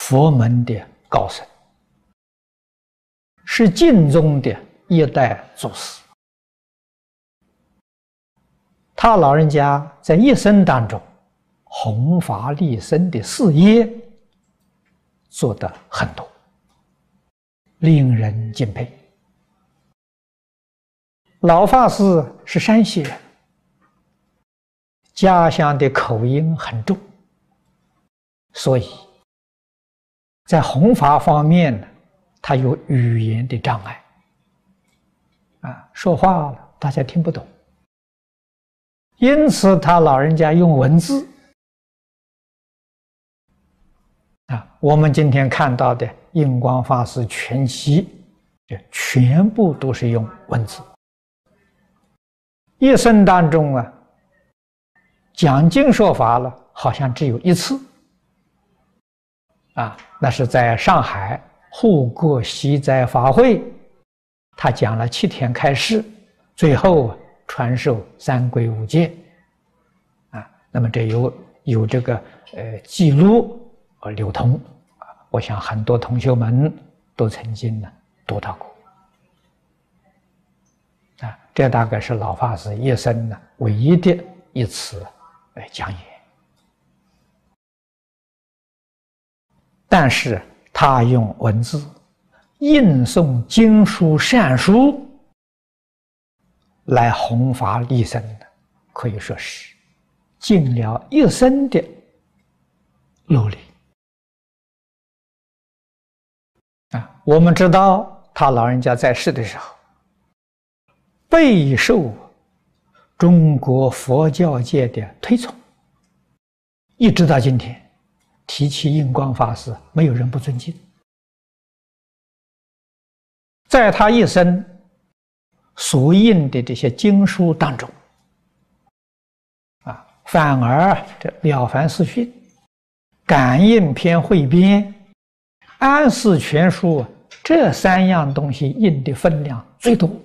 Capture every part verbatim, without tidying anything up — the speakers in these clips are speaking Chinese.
佛门的高僧，是净宗的一代祖师。他老人家在一生当中弘法利生的事业做得很多，令人敬佩。老法师是山西人，家乡的口音很重，所以在弘法方面呢，他有语言的障碍，啊，说话了大家听不懂，因此他老人家用文字，啊，我们今天看到的印光法师全集，全部都是用文字。一生当中啊，讲经说法了，好像只有一次，啊，那是在上海护国习斋法会，他讲了七天开示，最后传授三皈五戒，啊，那么这有有这个呃记录和流通，啊，我想很多同学们都曾经呢读到过。啊，这大概是老法师一生呢唯一的一次呃讲演，但是他用文字印诵经书善书来弘法利生的，可以说是尽了一生的努力。啊，我们知道他老人家在世的时候，备受中国佛教界的推崇，一直到今天，提起印光法师，没有人不尊敬。在他一生所印的这些经书当中，啊，反而这《了凡四训》、《感应篇汇编》、《安世全书》这三样东西印的分量最多。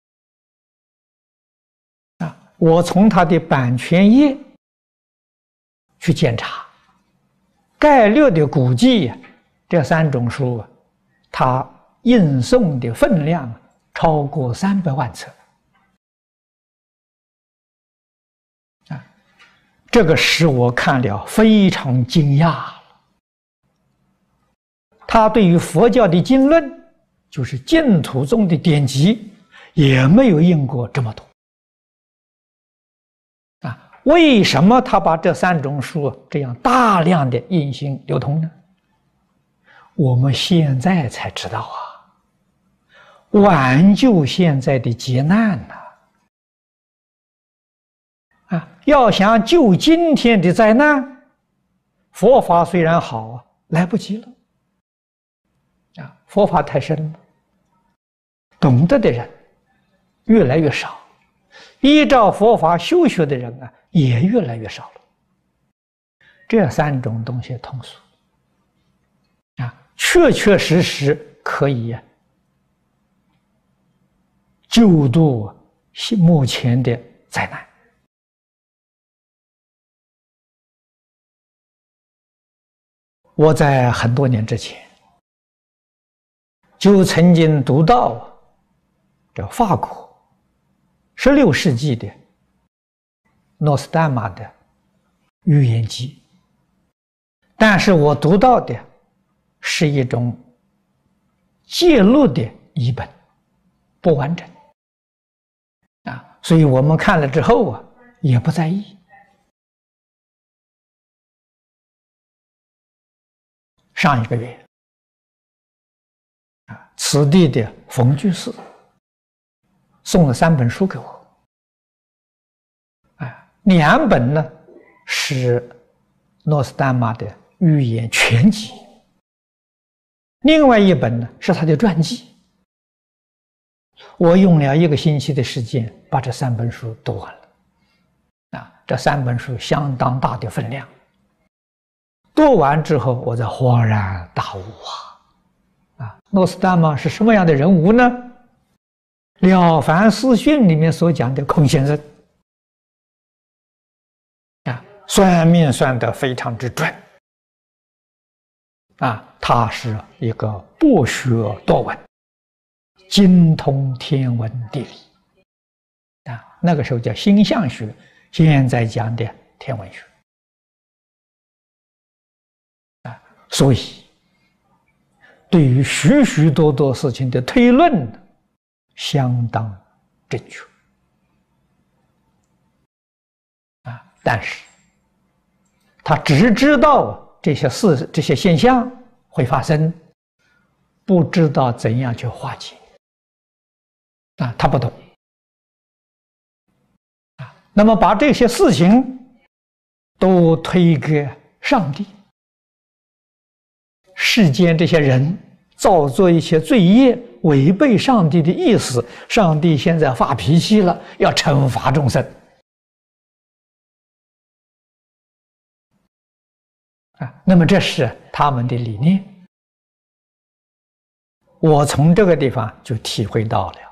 我从他的版权页去检查，概略的估计，这三种书啊，他印诵的分量超过三百万册啊！这个使我看了非常惊讶。他对于佛教的经论，就是净土宗的典籍，也没有印过这么多。为什么他把这三种书这样大量的印行流通呢？我们现在才知道啊，挽救现在的劫难呐！啊，要想救今天的灾难，佛法虽然好啊，来不及了。啊，佛法太深了，懂得的人越来越少，依照佛法修学的人啊，也越来越少了。这三种东西通俗啊，确确实实可以救度目前的灾难。我在很多年之前就曾经读到这法国十六世纪的诺斯丹玛的预言集，但是我读到的是一种介录的译本，不完整啊，所以我们看了之后啊，也不在意。上一个月啊，此地的冯居士送了三本书给我。两本呢是诺斯丹玛的预言全集，另外一本呢是他的传记。我用了一个星期的时间把这三本书读完了。啊，这三本书相当大的分量。读完之后，我才恍然大悟啊！啊，诺斯丹玛是什么样的人物呢？《了凡四训》里面所讲的空先生。算命算得非常之准啊，他是一个博学多闻，精通天文地理啊，那个时候叫星象学，现在讲的天文学啊，所以对于许许多多事情的推论相当正确啊，但是他只知道这些事、这些现象会发生，不知道怎样去化解啊，他不懂啊。那么把这些事情都推给上帝，世间这些人造作一些罪业，违背上帝的意思，上帝现在发脾气了，要惩罚众生啊。那么这是他们的理念。我从这个地方就体会到了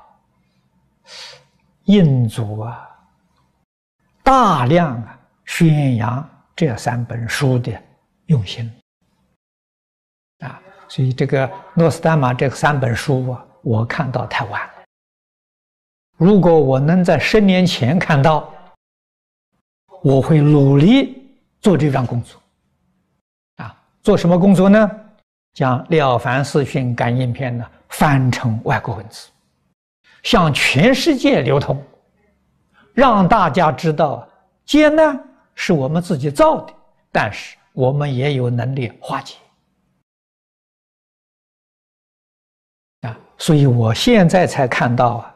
印祖啊，大量啊宣扬这三本书的用心啊。所以这个诺斯丹玛这三本书啊，我看到太晚了。如果我能在十年前看到，我会努力做这项工作啊。做什么工作呢？将《了凡四训感应篇》呢翻成外国文字，向全世界流通，让大家知道劫难是我们自己造的，但是我们也有能力化解啊。所以我现在才看到啊，